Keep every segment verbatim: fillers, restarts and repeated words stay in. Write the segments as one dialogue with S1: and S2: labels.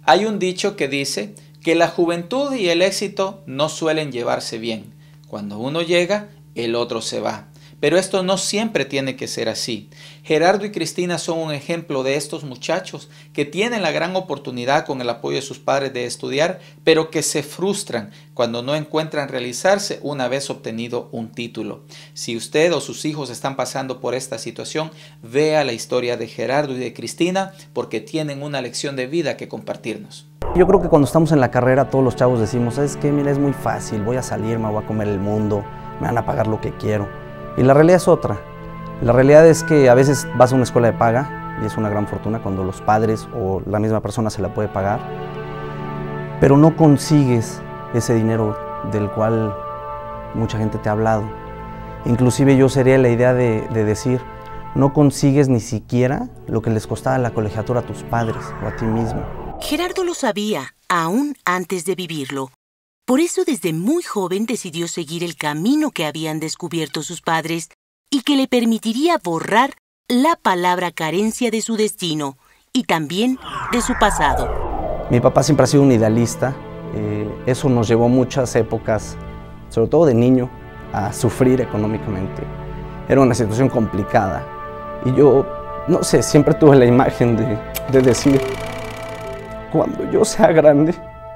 S1: Hay un dicho que dice que la juventud y el éxito no suelen llevarse bien. Cuando uno llega, el otro se va. Pero esto no siempre tiene que ser así. Gerardo y Cristina son un ejemplo de estos muchachos que tienen la gran oportunidad con el apoyo de sus padres de estudiar, pero que se frustran cuando no encuentran realizarse una vez obtenido un título. Si usted o sus hijos están pasando por esta situación, vea la historia de Gerardo y de Cristina porque tienen una lección de vida que compartirnos.
S2: Yo creo que cuando estamos en la carrera todos los chavos decimos, ¿sabes qué? Mira, es muy fácil, voy a salir, me voy a comer el mundo, me van a pagar lo que quiero. Y la realidad es otra. La realidad es que a veces vas a una escuela de paga y es una gran fortuna cuando los padres o la misma persona se la puede pagar, pero no consigues ese dinero del cual mucha gente te ha hablado. Inclusive yo sería la idea de, de decir, no consigues ni siquiera lo que les costaba la colegiatura a tus padres o a ti mismo.
S3: Gerardo lo sabía, aún antes de vivirlo. Por eso desde muy joven decidió seguir el camino que habían descubierto sus padres y que le permitiría borrar la palabra carencia de su destino y también de su pasado.
S2: Mi papá siempre ha sido un idealista, eh, eso nos llevó muchas épocas, sobre todo de niño, a sufrir económicamente. Era una situación complicada y yo, no sé, siempre tuve la imagen de, de decir, cuando yo sea grande,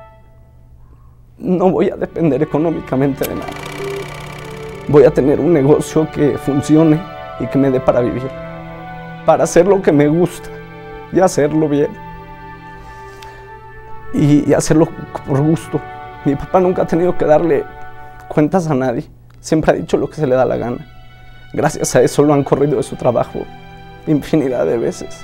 S2: no voy a depender económicamente de nada. Voy a tener un negocio que funcione y que me dé para vivir, para hacer lo que me gusta y hacerlo bien. Y, y hacerlo por gusto. Mi papá nunca ha tenido que darle cuentas a nadie. Siempre ha dicho lo que se le da la gana. Gracias a eso lo han corrido de su trabajo infinidad de veces.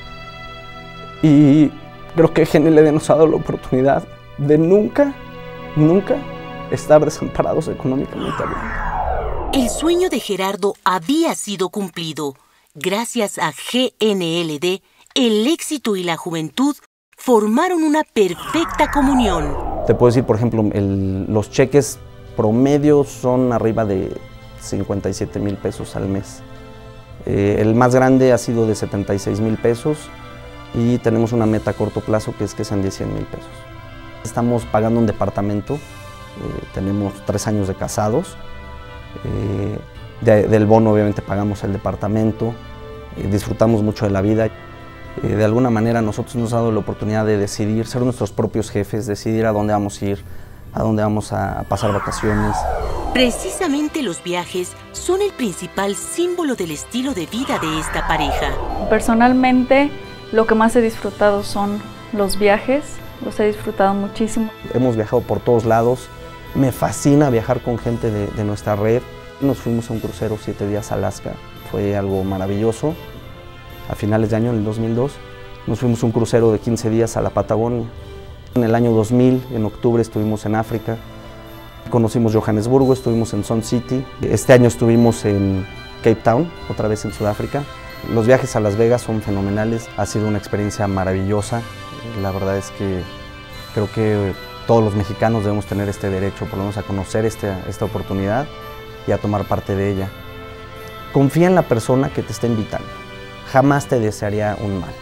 S2: Y creo que G N L D nos ha dado la oportunidad de nunca Nunca estar desamparados económicamente hablando.
S3: El sueño de Gerardo había sido cumplido. Gracias a G N L D, el éxito y la juventud formaron una perfecta comunión.
S2: Te puedo decir, por ejemplo, el, los cheques promedios son arriba de cincuenta y siete mil pesos al mes. Eh, el más grande ha sido de setenta y seis mil pesos y tenemos una meta a corto plazo que es que sean de cien mil pesos. Estamos pagando un departamento, eh, tenemos tres años de casados, eh, de, del bono obviamente pagamos el departamento, eh, disfrutamos mucho de la vida. Eh, de alguna manera nosotros nos hemos dado la oportunidad de decidir, ser nuestros propios jefes, decidir a dónde vamos a ir, a dónde vamos a pasar vacaciones.
S3: Precisamente los viajes son el principal símbolo del estilo de vida de esta pareja.
S4: Personalmente, lo que más he disfrutado son los viajes. Los he disfrutado muchísimo.
S2: Hemos viajado por todos lados. Me fascina viajar con gente de, de nuestra red. Nos fuimos a un crucero siete días a Alaska. Fue algo maravilloso. A finales de año, en el dos mil dos, nos fuimos a un crucero de quince días a la Patagonia. En el año dos mil, en octubre, estuvimos en África. Conocimos Johannesburgo, estuvimos en Sun City. Este año estuvimos en Cape Town, otra vez en Sudáfrica. Los viajes a Las Vegas son fenomenales. Ha sido una experiencia maravillosa. La verdad es que creo que todos los mexicanos debemos tener este derecho, por lo menos a conocer este, esta oportunidad y a tomar parte de ella. Confía en la persona que te está invitando. Jamás te desearía un mal.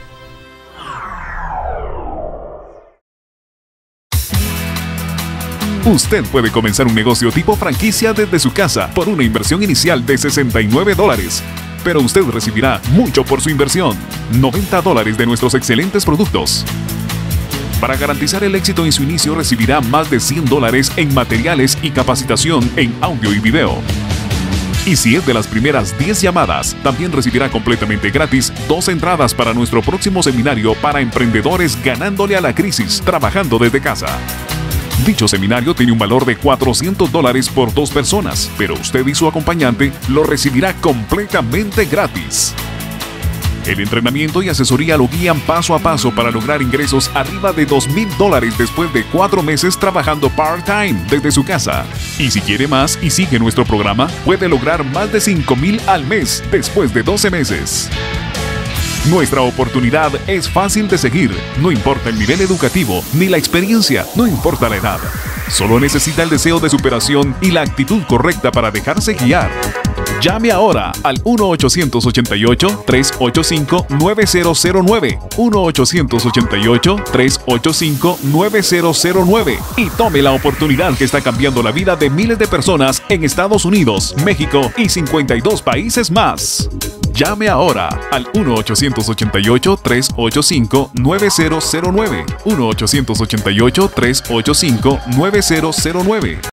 S5: Usted puede comenzar un negocio tipo franquicia desde su casa por una inversión inicial de sesenta y nueve dólares. Pero usted recibirá mucho por su inversión, noventa dólares de nuestros excelentes productos. Para garantizar el éxito en su inicio recibirá más de cien dólares en materiales y capacitación en audio y video. Y si es de las primeras diez llamadas, también recibirá completamente gratis dos entradas para nuestro próximo seminario para emprendedores ganándole a la crisis, trabajando desde casa. Dicho seminario tiene un valor de cuatrocientos dólares por dos personas, pero usted y su acompañante lo recibirá completamente gratis. El entrenamiento y asesoría lo guían paso a paso para lograr ingresos arriba de dos mil dólares después de cuatro meses trabajando part-time desde su casa. Y si quiere más y sigue nuestro programa, puede lograr más de cinco mil al mes después de doce meses. Nuestra oportunidad es fácil de seguir, no importa el nivel educativo ni la experiencia, no importa la edad. Solo necesita el deseo de superación y la actitud correcta para dejarse guiar. Llame ahora al uno ochocientos ochenta y ocho, tres ochenta y cinco, nueve cero cero nueve, uno ochocientos ochenta y ocho, tres ochenta y cinco, nueve cero cero nueve y tome la oportunidad que está cambiando la vida de miles de personas en Estados Unidos, México y cincuenta y dos países más. Llame ahora al uno ochocientos ochenta y ocho, tres ochenta y cinco, nueve cero cero nueve, uno ochocientos ochenta y ocho, tres ochenta y cinco, nueve cero cero nueve.